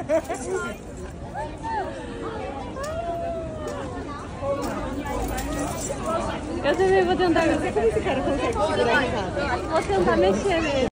Eu também vou tentar. Vou tentar mexer mesmo.